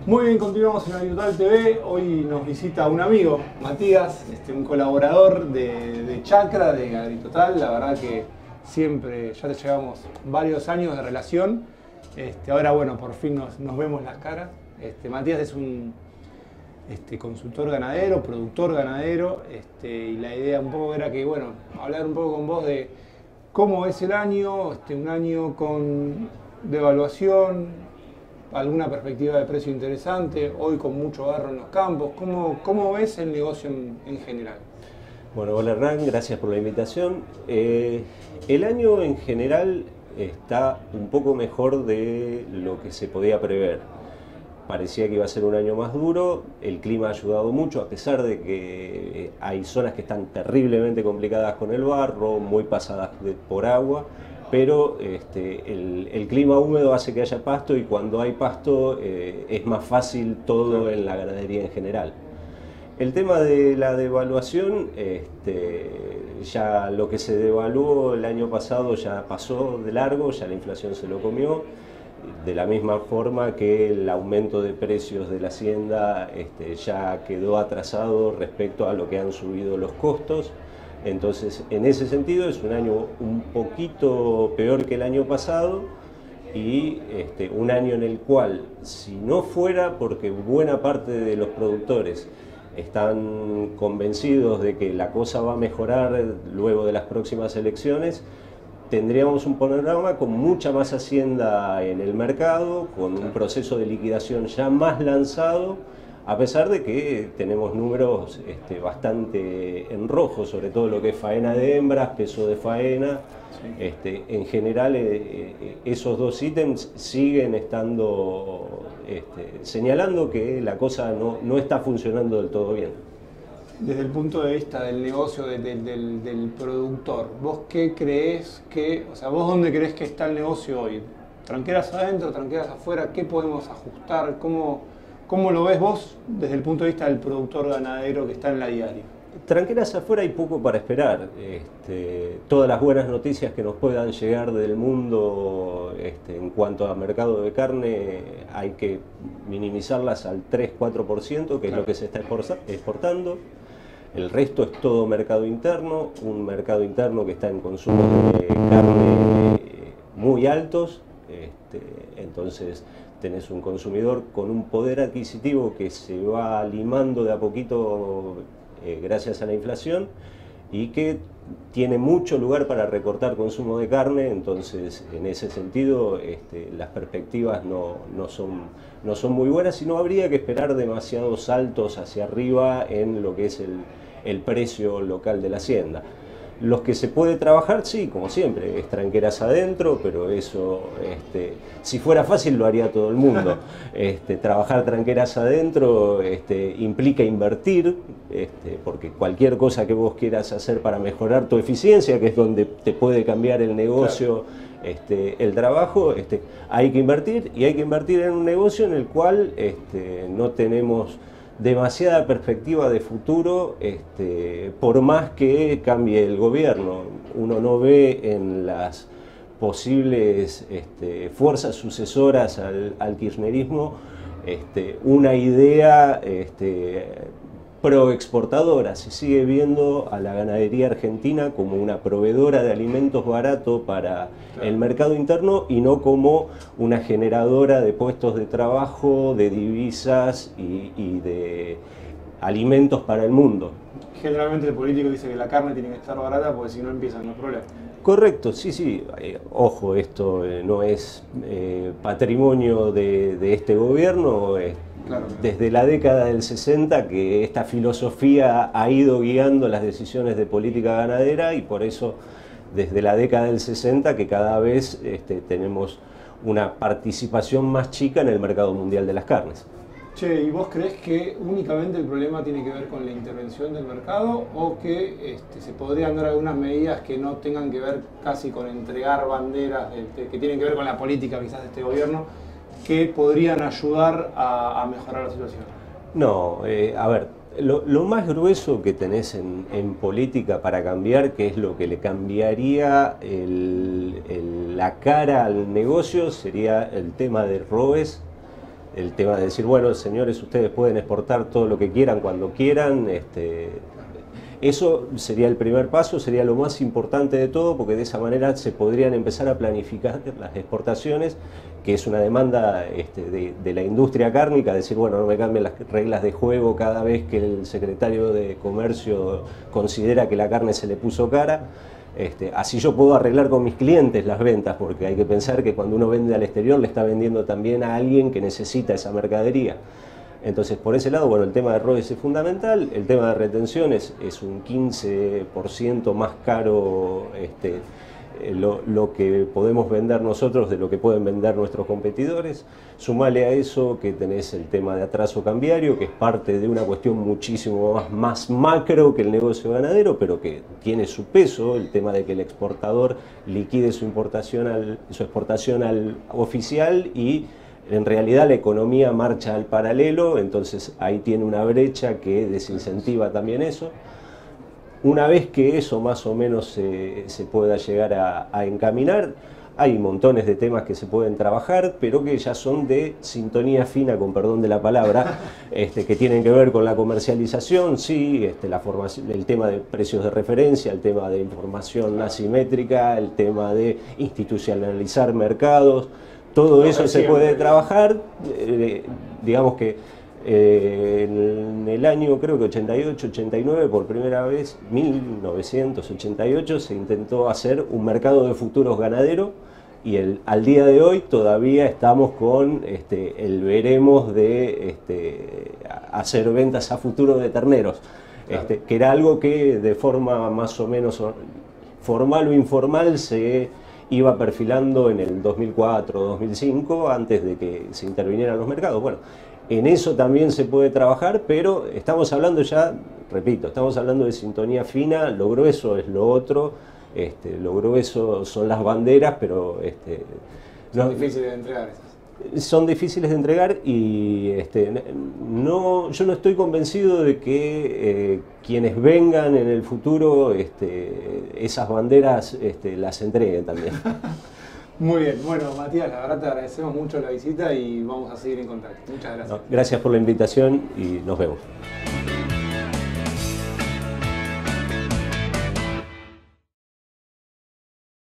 Muy bien, continuamos en Agricultural TV. Hoy nos visita un amigo, Matías, un colaborador de Chacra, de Agritotal. La verdad que siempre, ya te llevamos varios años de relación. Ahora, bueno, por fin nos vemos las caras. Matías es un consultor ganadero, productor ganadero, y la idea un poco era que, bueno, hablar un poco con vos de cómo es el año, un año con devaluación, alguna perspectiva de precio interesante, hoy con mucho barro en los campos. ¿Cómo ves el negocio en general? Bueno, hola Hernán, gracias por la invitación. El año en general está un poco mejor de lo que se podía prever. Parecía que iba a ser un año más duro, el clima ha ayudado mucho, a pesar de que hay zonas que están terriblemente complicadas con el barro, muy pasadas por agua, pero el clima húmedo hace que haya pasto y cuando hay pasto es más fácil todo en la ganadería en general. El tema de la devaluación, ya lo que se devaluó el año pasado ya pasó de largo, ya la inflación se lo comió, de la misma forma que el aumento de precios de la hacienda ya quedó atrasado respecto a lo que han subido los costos. Entonces, en ese sentido es un año un poquito peor que el año pasado y un año en el cual, si no fuera porque buena parte de los productores están convencidos de que la cosa va a mejorar luego de las próximas elecciones, tendríamos un panorama con mucha más hacienda en el mercado, con un proceso de liquidación ya más lanzado, a pesar de que tenemos números bastante en rojo, sobre todo lo que es faena de hembras, peso de faena. Sí. En general, esos dos ítems siguen estando señalando que la cosa no está funcionando del todo bien. Desde el punto de vista del negocio del productor, ¿vos qué crees vos dónde crees que está el negocio hoy? ¿Tranqueras adentro, tranqueras afuera? ¿Qué podemos ajustar? ¿Cómo lo ves vos desde el punto de vista del productor ganadero que está en la diaria? Tranqueras afuera hay poco para esperar. Todas las buenas noticias que nos puedan llegar del mundo en cuanto a mercado de carne hay que minimizarlas al 3-4%, que es lo que se está exportando. El resto es todo mercado interno, un mercado interno que está en consumos de carne muy altos. Entonces tenés un consumidor con un poder adquisitivo que se va limando de a poquito gracias a la inflación y que tiene mucho lugar para recortar consumo de carne. Entonces en ese sentido las perspectivas no son muy buenas y no habría que esperar demasiados saltos hacia arriba en lo que es el precio local de la hacienda. Los que se puede trabajar, sí, como siempre, es tranqueras adentro, pero eso, si fuera fácil lo haría todo el mundo. Trabajar tranqueras adentro implica invertir, porque cualquier cosa que vos quieras hacer para mejorar tu eficiencia, que es donde te puede cambiar el negocio, claro, el trabajo, hay que invertir, y hay que invertir en un negocio en el cual no tenemos demasiada perspectiva de futuro, por más que cambie el gobierno. Uno no ve en las posibles fuerzas sucesoras al kirchnerismo una idea proexportadora. Se sigue viendo a la ganadería argentina como una proveedora de alimentos baratos para el mercado interno y no como una generadora de puestos de trabajo, de divisas y de alimentos para el mundo. Generalmente el político dice que la carne tiene que estar barata porque si no empiezan los problemas. Correcto, sí. Ojo, esto no es patrimonio de este gobierno. Claro. Desde la década del 60 que esta filosofía ha ido guiando las decisiones de política ganadera, y por eso desde la década del 60 que cada vez tenemos una participación más chica en el mercado mundial de las carnes. Che, ¿y vos creés que únicamente el problema tiene que ver con la intervención del mercado o que se podrían dar algunas medidas que no tengan que ver casi con entregar banderas, que tienen que ver con la política quizás de este gobierno, que podrían ayudar a mejorar la situación? No, a ver, lo más grueso que tenés en política para cambiar, que es lo que le cambiaría la cara al negocio, sería el tema de ROEs el tema de decir, bueno, señores, ustedes pueden exportar todo lo que quieran cuando quieran. Eso sería el primer paso, sería lo más importante de todo, porque de esa manera se podrían empezar a planificar las exportaciones, que es una demanda de la industria cárnica, decir, bueno, no me cambien las reglas de juego cada vez que el secretario de Comercio considera que la carne se le puso cara. Así yo puedo arreglar con mis clientes las ventas, porque hay que pensar que cuando uno vende al exterior le está vendiendo también a alguien que necesita esa mercadería. Entonces, por ese lado, bueno, el tema de ROEs es fundamental, el tema de retenciones es un 15% más caro lo que podemos vender nosotros de lo que pueden vender nuestros competidores. Sumale a eso que tenés el tema de atraso cambiario, que es parte de una cuestión muchísimo más macro que el negocio ganadero, pero que tiene su peso, el tema de que el exportador liquide su exportación al oficial y en realidad la economía marcha al paralelo, entonces ahí tiene una brecha que desincentiva también eso. Una vez que eso más o menos se pueda llegar a encaminar, hay montones de temas que se pueden trabajar, pero que ya son de sintonía fina, con perdón de la palabra, que tienen que ver con la comercialización, sí, la formación, el tema de precios de referencia, el tema de información asimétrica, el tema de institucionalizar mercados. Todo eso se puede trabajar, digamos que en el año creo que 88, 89, por primera vez, 1988, se intentó hacer un mercado de futuros ganadero y al día de hoy todavía estamos con el veremos de hacer ventas a futuro de terneros, claro. Que era algo que de forma más o menos formal o informal se iba perfilando en el 2004, 2005, antes de que se intervinieran los mercados. Bueno, en eso también se puede trabajar, pero estamos hablando ya, repito, estamos hablando de sintonía fina, lo grueso es lo otro, lo grueso son las banderas, pero son difíciles de entregar esas. Son difíciles de entregar y yo no estoy convencido de que quienes vengan en el futuro esas banderas las entreguen también. Muy bien, bueno Matías, la verdad te agradecemos mucho la visita y vamos a seguir en contacto. Muchas gracias. Gracias por la invitación y nos vemos.